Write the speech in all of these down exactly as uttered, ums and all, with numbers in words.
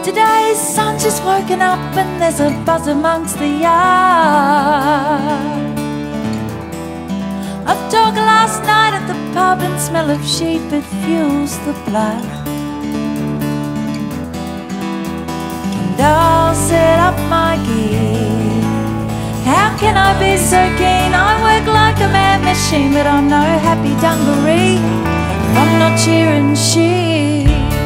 Today's sun's just woken up and there's a buzz amongst the yard. I've talked last night at the pub and smell of sheep, it fuels the blood. And I'll set up my gear. How can I be so keen? I work like a mad machine, but I'm no happy dungaree if I'm not cheering sheep.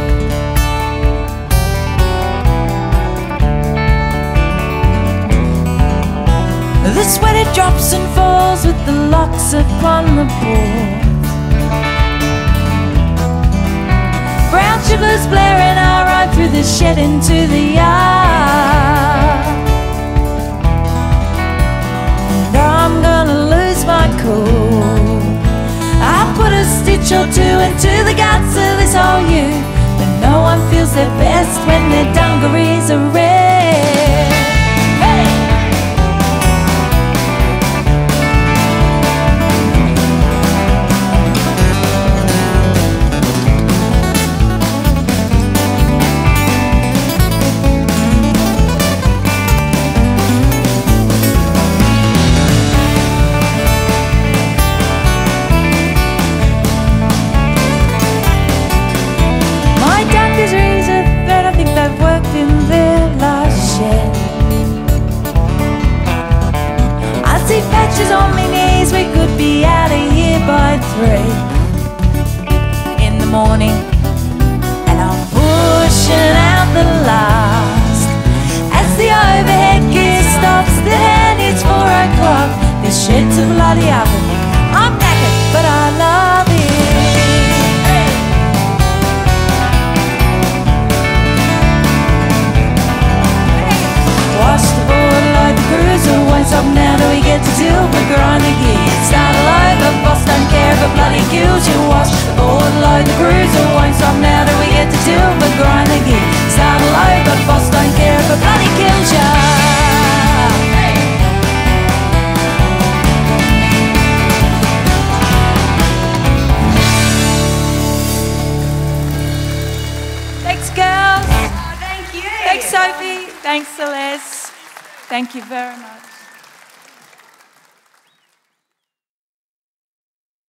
The sweat it drops and falls with the locks upon the board. Brown sugars blaring, I ride through the shed into the yard. And I'm gonna lose my cool. I'll put a stitch or two into the guts of this whole youth, but no one feels their best when their dungarees are red. Hey! Patches on my knees, we could be out of here by three in the morning. And I'm pushing out the last as the overhead gear stops. The hand hits four o'clock. This shed's a bloody oven. I'm knackered, but I love it. Hey. Wash the board, load the cruiser, won't stop now till we get to silver, grind the gears. Start all over, boss don't care if it bloody kills you. Wash the board, load the cruiser, won't stop now till we get to silver, grind the gears. Start all over, boss don't care if it bloody kills you. Hey. Thanks, girls. Oh, thank you. Thanks, Sophie. Thanks, Celeste. Thank you very much.